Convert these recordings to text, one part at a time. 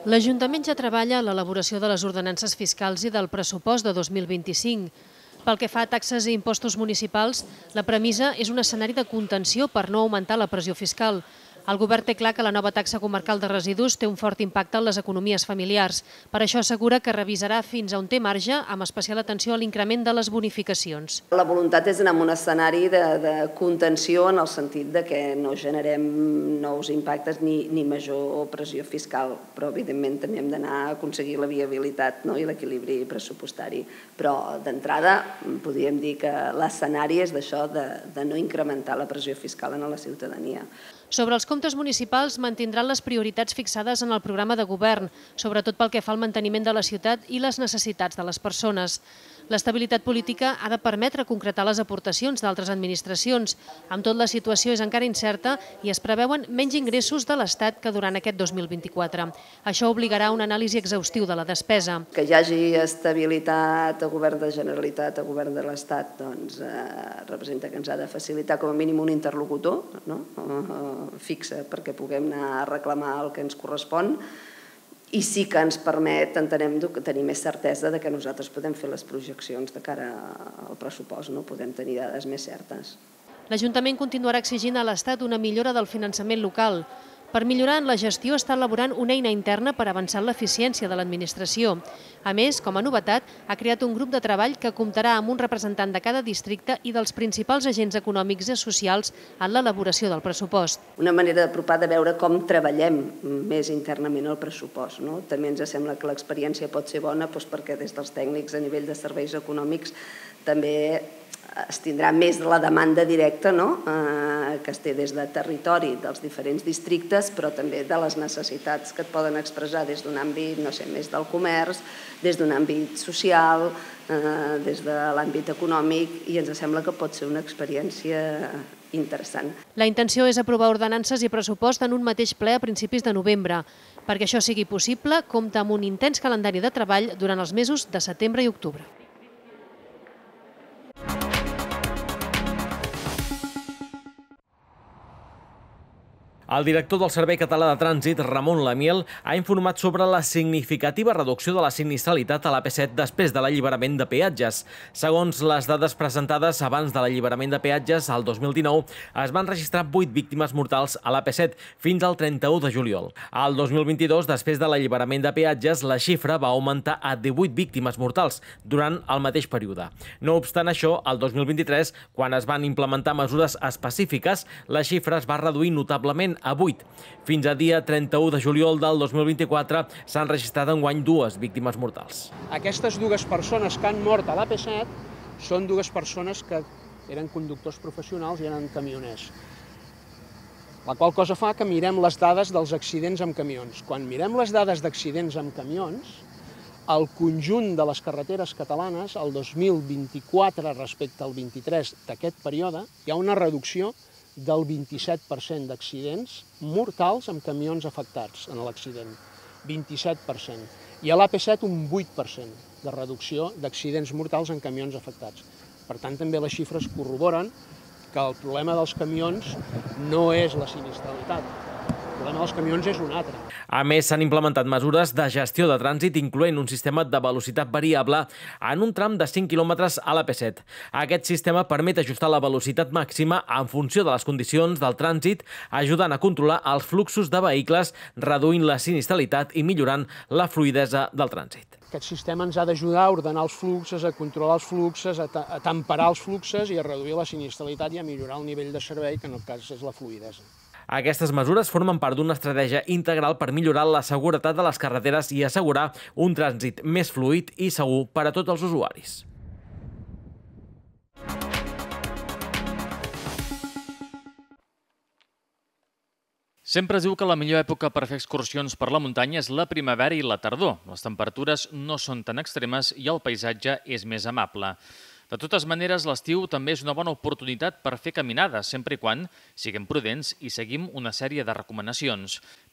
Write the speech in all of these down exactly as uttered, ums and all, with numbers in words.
L'Ajuntament ja treballa a l'elaboració de les ordenances fiscals i del pressupost de dos mil vint-i-cinc. Pel que fa a taxes i impostos municipals, la premissa és un escenari de contenció per no augmentar la pressió fiscal. El govern té clar que la nova taxa comarcal de residus té un fort impacte en les economies familiars. Per això assegura que revisarà fins a on té marge, amb especial atenció a l'increment de les bonificacions. La voluntat és anar a un escenari de, de contenció en el sentit de que no generem nous impactes ni, ni major pressió fiscal, però evidentment també hem d'anar a aconseguir la viabilitat, no? I l'equilibri pressupostari. Però d'entrada podríem dir que l'escenari és d'això, de, de no incrementar la pressió fiscal en la ciutadania. Sobre els comptes municipals mantindran les prioritats fixades en el programa de govern, sobretot pel que fa al manteniment de la ciutat i les necessitats de les persones. L'estabilitat política ha de permetre concretar les aportacions d'altres administracions. Amb tot, la situació és encara incerta i es preveuen menys ingressos de l'Estat que durant aquest dos mil vint-i-quatre. Això obligarà a una anàlisi exhaustiu de la despesa. Que hi hagi estabilitat a govern de Generalitat, a govern de l'Estat, doncs eh, representa que ens ha de facilitar com a mínim un interlocutor, no? eh, fixe perquè puguem anar a reclamar el que ens correspon. I sí que ens permet, entenem, tenir més certesa de que nosaltres podem fer les projeccions de cara al pressupost, no? Podem tenir dades més certes. L'Ajuntament continuarà exigint a l'Estat una millora del finançament local. Per millorar en la gestió està elaborant una eina interna per avançar en l'eficiència de l'administració. A més, com a novetat, ha creat un grup de treball que comptarà amb un representant de cada districte i dels principals agents econòmics i socials en l'elaboració del pressupost. Una manera d'apropar de veure com treballem més internament el pressupost. No? També ens sembla que l'experiència pot ser bona doncs, perquè des dels tècnics a nivell de serveis econòmics també es tindrà més de la demanda directa, no? eh, que es té des de territori dels diferents districtes, però també de les necessitats que et poden expressar des d'un àmbit, no sé, més del comerç, des d'un àmbit social, eh, des de l'àmbit econòmic, i ens sembla que pot ser una experiència interessant. La intenció és aprovar ordenances i pressupost en un mateix ple a principis de novembre. Perquè això sigui possible, compta amb un intens calendari de treball durant els mesos de setembre i octubre. El director del Servei Català de Trànsit, Ramon Lamiel, ha informat sobre la significativa reducció de la sinistralitat a l'A P set després de l'alliberament de peatges. Segons les dades presentades abans de l'alliberament de peatges, el dos mil dinou es van registrar vuit víctimes mortals a l'A P set fins al trenta-u de juliol. El dos mil vint-i-dos, després de l'alliberament de peatges, la xifra va augmentar a divuit víctimes mortals durant el mateix període. No obstant això, el dos mil vint-i-tres, quan es van implementar mesures específiques, la xifra es va reduir notablement a vuit. Fins a dia trenta-u de juliol del dos mil vint-i-quatre s'han registrat enguany dues víctimes mortals. Aquestes dues persones que han mort a l'A P set són dues persones que eren conductors professionals i eren camioners. La qual cosa fa que mirem les dades dels accidents amb camions. Quan mirem les dades d'accidents amb camions, el conjunt de les carreteres catalanes, el dos mil vint-i-quatre respecte al vint-i-tres d'aquest període, hi ha una reducció del vint-i-set per cent d'accidents mortals amb camions afectats en l'accident. vint-i-set per cent. I a l'A P set un vuit per cent de reducció d'accidents mortals en camions afectats. Per tant, també les xifres corroboren que el problema dels camions no és la sinistralitat. El problema dels camions és un altre. A més, s'han implementat mesures de gestió de trànsit, incloent un sistema de velocitat variable en un tram de cinc quilòmetres a l'A P set. Aquest sistema permet ajustar la velocitat màxima en funció de les condicions del trànsit, ajudant a controlar els fluxos de vehicles, reduint la sinistralitat i millorant la fluïdesa del trànsit. Aquest sistema ens ha d'ajudar a ordenar els fluxos, a controlar els fluxos, a temperar els fluxos i a reduir la sinistralitat i a millorar el nivell de servei, que en el cas és la fluïdesa. Aquestes mesures formen part d'una estratègia integral per millorar la seguretat de les carreteres i assegurar un trànsit més fluid i segur per a tots els usuaris. Sempre es diu que la millor època per fer excursions per la muntanya és la primavera i la tardor. Les temperatures no són tan extremes i el paisatge és més amable. De totes maneres, l'estiu també és una bona oportunitat per fer caminades, sempre i quan siguem prudents i seguim una sèrie de recomanacions.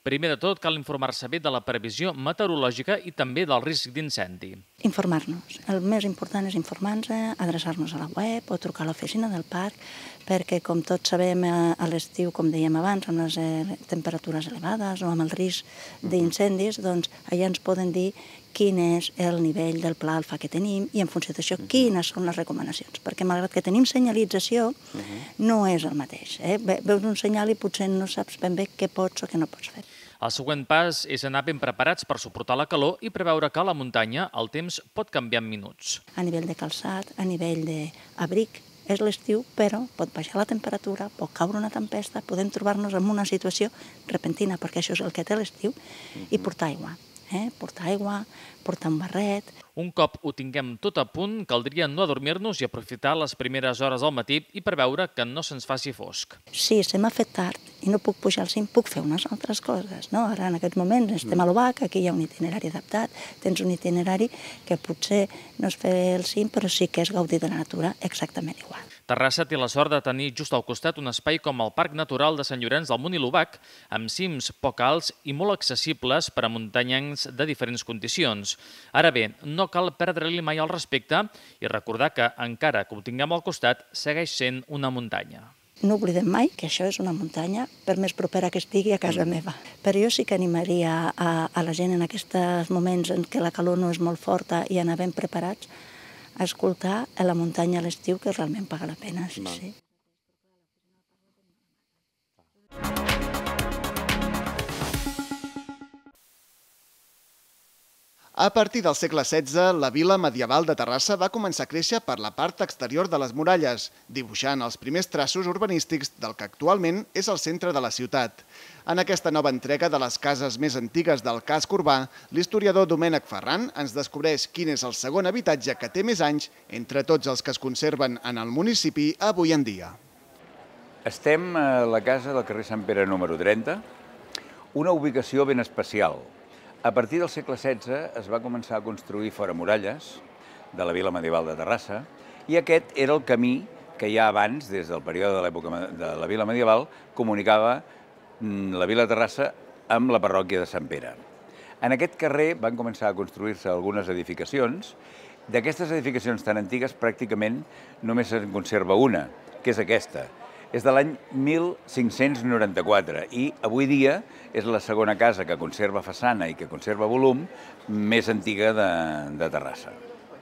Primer de tot, cal informar-se bé de la previsió meteorològica i també del risc d'incendi. Informar-nos. El més important és informar-nos, adreçar-nos a la web o trucar a l'oficina del parc, perquè, com tots sabem, a l'estiu, com dèiem abans, amb les temperatures elevades o amb el risc d'incendis, doncs allà ens poden dir quin és el nivell del pla alfa que tenim i, en funció d'això, quines són les recomanacions. Perquè, malgrat que tenim senyalització, no és el mateix. Veus un senyal i potser no saps ben bé què pots o què no pots fer. El següent pas és anar ben preparats per suportar la calor i preveure que a la muntanya el temps pot canviar en minuts. A nivell de calçat, a nivell d'abric, és l'estiu, però pot baixar la temperatura, pot caure una tempesta, podem trobar-nos en una situació repentina, perquè això és el que té l'estiu, i portar aigua. Eh? Portar aigua, portar un barret. Un cop ho tinguem tot a punt, caldria no adormir-nos i aprofitar les primeres hores del matí i preveure que no se'ns faci fosc. Si se m'ha fet tard i no puc pujar al cim, puc fer unes altres coses. No? Ara, en aquests moments, estem a l'Obac, aquí hi ha un itinerari adaptat, tens un itinerari que potser no és fer el cim, però sí que és gaudir de la natura exactament igual. Terrassa té la sort de tenir just al costat un espai com el Parc Natural de Sant Llorenç del Munt i l'Obac, amb cims poc alts i molt accessibles per a muntanyencs de diferents condicions. Ara bé, no cal perdre-li mai el respecte i recordar que, encara que ho tinguem al costat, segueix sent una muntanya. No oblidem mai que això és una muntanya, per més propera que estigui a casa meva. Però jo sí que animaria a, a la gent en aquests moments en què la calor no és molt forta i anar ben preparats a escoltar a la muntanya a l'estiu, que realment paga la pena. Sí, sí. A partir del segle setze, la vila medieval de Terrassa va començar a créixer per la part exterior de les muralles, dibuixant els primers traços urbanístics del que actualment és el centre de la ciutat. En aquesta nova entrega de les cases més antigues del casc urbà, l'historiador Domènec Ferran ens descobreix quin és el segon habitatge que té més anys entre tots els que es conserven en el municipi avui en dia. Estem a la casa del carrer Sant Pere número trenta, una ubicació ben especial. A partir del segle setze es va començar a construir fora muralles de la vila medieval de Terrassa i aquest era el camí que ja abans, des del període de l'època de la vila medieval, comunicava la vila de Terrassa amb la parròquia de Sant Pere. En aquest carrer van començar a construir-se algunes edificacions. D'aquestes edificacions tan antigues pràcticament només se'n conserva una, que és aquesta. És de l'any mil cinc-cents noranta-quatre i avui dia és la segona casa que conserva façana i que conserva volum més antiga de, de Terrassa.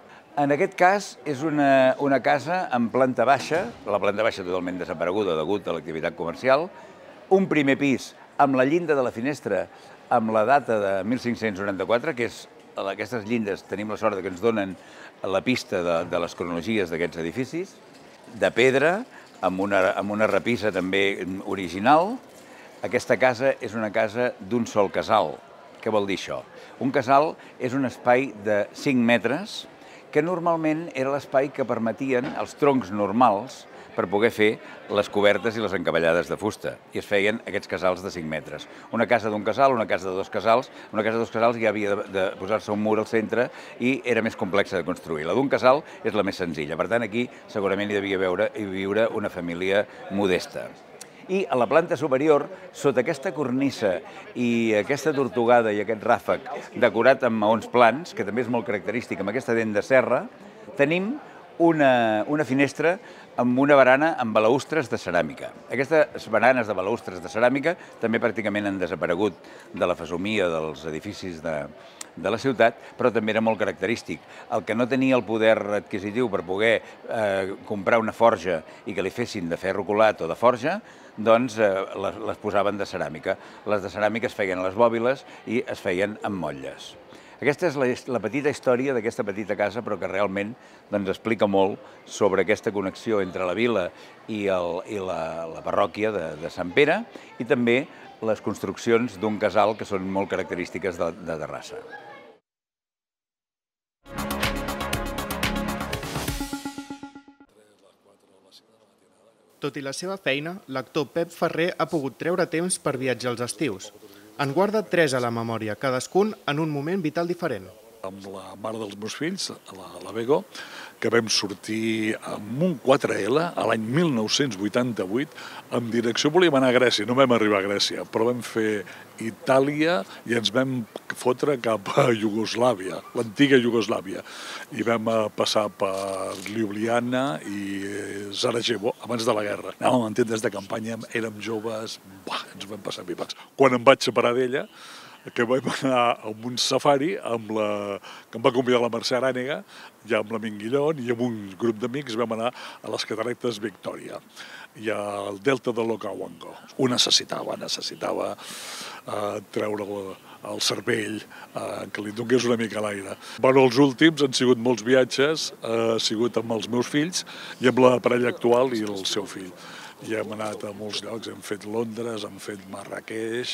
En aquest cas és una, una casa amb planta baixa, la planta baixa totalment desapareguda degut a l'activitat comercial, un primer pis amb la llinda de la finestra amb la data de mil cinc-cents noranta-quatre, que és, aquestes llindes tenim la sort que ens donen la pista de, de les cronologies d'aquests edificis, de pedra, amb una, amb una repisa també original. Aquesta casa és una casa d'un sol casal. Què vol dir això? Un casal és un espai de cinc metres que normalment era l'espai que permetien els troncs normals per poder fer les cobertes i les encavallades de fusta. I es feien aquests casals de cinc metres. Una casa d'un casal, una casa de dos casals, una casa de dos casals ja havia de, de posar-se un mur al centre i era més complexa de construir. La d'un casal és la més senzilla. Per tant, aquí segurament hi devia veure, hi viure una família modesta. I a la planta superior, sota aquesta cornissa i aquesta tortugada i aquest ràfec decorat amb maons plans, que també és molt característic amb aquesta dent de serra, tenim una, una finestra amb una barana amb balaustres de ceràmica. Aquestes baranes de balaustres de ceràmica també pràcticament han desaparegut de la fesomia dels edificis de, de la ciutat, però també era molt característic. El que no tenia el poder adquisitiu per poder eh, comprar una forja i que li fessin de ferro colat o de forja, doncs eh, les, les posaven de ceràmica. Les de ceràmica es feien a les bòbiles i es feien amb motlles. Aquesta és la, la petita història d'aquesta petita casa, però que realment doncs, explica molt sobre aquesta connexió entre la vila i, el, i la, la parròquia de, de Sant Pere i també les construccions d'un casal que són molt característiques de, de Terrassa. Tot i la seva feina, l'actor Pep Ferrer ha pogut treure temps per viatjar als estius. En guarda tres a la memòria, cadascun en un moment vital diferent. amb la mare dels meus fills, la, la Bego, que vam sortir amb un quatre L a l'any mil nou-cents vuitanta-vuit, en direcció, volíem anar a Grècia, no vam arribar a Grècia, però vam fer Itàlia i ens vam fotre cap a Iugoslàvia, l'antiga Iugoslàvia, i vam passar per Ljubljana i Sarajevo, abans de la guerra. Anàvem en tendes de campanya, érem joves, buah, ens vam passar pipats. Quan em vaig separar d'ella, que vam anar a un safari amb la, que em va convidar la Mercè Arànega, ja amb l'amic Guillón i amb un grup d'amics vam anar a les catarates Victòria i al delta de l'Okavango. Ho necessitava, necessitava eh, treure el, el cervell, eh, que li donés una mica l'aire. Bueno, els últims han sigut molts viatges, eh, ha sigut amb els meus fills i amb la parella actual i el seu fill. I hem anat a molts llocs, hem fet Londres, hem fet Marrakeix,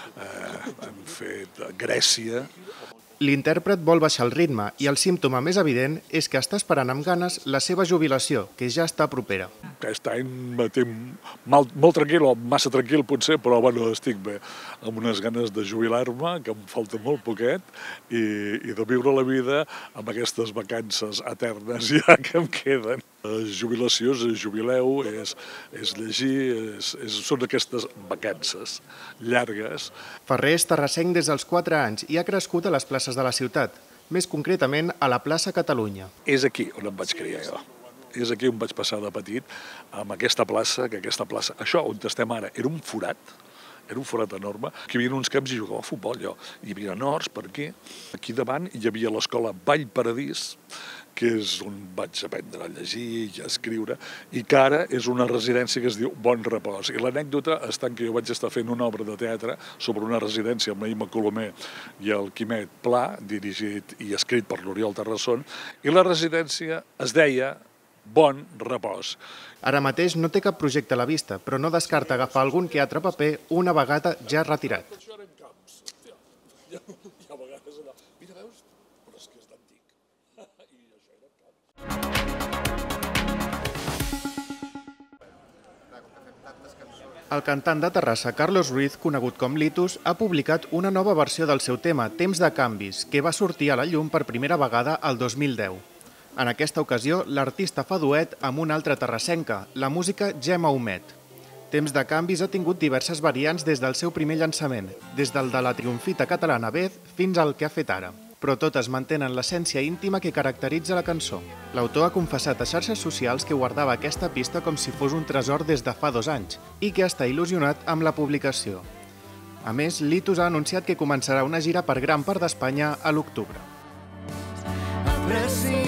eh, hem fet Grècia. L'intèrpret vol baixar el ritme i el símptoma més evident és que està esperant amb ganes la seva jubilació, que ja està propera. Aquest any me tinc mal, molt tranquil, o massa tranquil potser, però bueno, estic bé, amb unes ganes de jubilar-me, que em falta molt poquet, i, i de viure la vida amb aquestes vacances eternes ja que em queden. Jubilació és jubileu, és, és llegir, és, és, són aquestes vacances llargues. Ferrer és terrassenc des dels quatre anys i ha crescut a les places de la ciutat, més concretament a la plaça Catalunya. És aquí on em vaig criar jo. És aquí on vaig passar de petit, amb aquesta plaça, que aquesta plaça, això on estem ara, era un forat, era un forat enorme, que hi havia uns camps i jugava a futbol, jo. Hi havia horts per aquí, aquí davant hi havia l'escola Vall Paradís, que és on vaig aprendre a llegir i a escriure, i que ara és una residència que es diu Bon Repòs. I l'anècdota està en que jo vaig estar fent una obra de teatre sobre una residència amb la Imma Colomer i el Quimet Pla, dirigit i escrit per l'Oriol Terrasson, i la residència es deia Bon Repòs. Ara mateix no té cap projecte a la vista, però no descarta agafar algun que altre paper una vegada ja retirat. El cantant de Terrassa, Carlos Ruiz, conegut com Litus, ha publicat una nova versió del seu tema, Temps de canvis, que va sortir a la llum per primera vegada el dos mil deu. En aquesta ocasió, l'artista fa duet amb una altra terrassenca, la música Gemma Humet. Temps de canvis ha tingut diverses variants des del seu primer llançament, des del de la triomfita catalana Bez fins al que ha fet ara. Però totes mantenen l'essència íntima que caracteritza la cançó. L'autor ha confessat a xarxes socials que guardava aquesta pista com si fos un tresor des de fa dos anys i que està il·lusionat amb la publicació. A més, Litus ha anunciat que començarà una gira per gran part d'Espanya a l'octubre.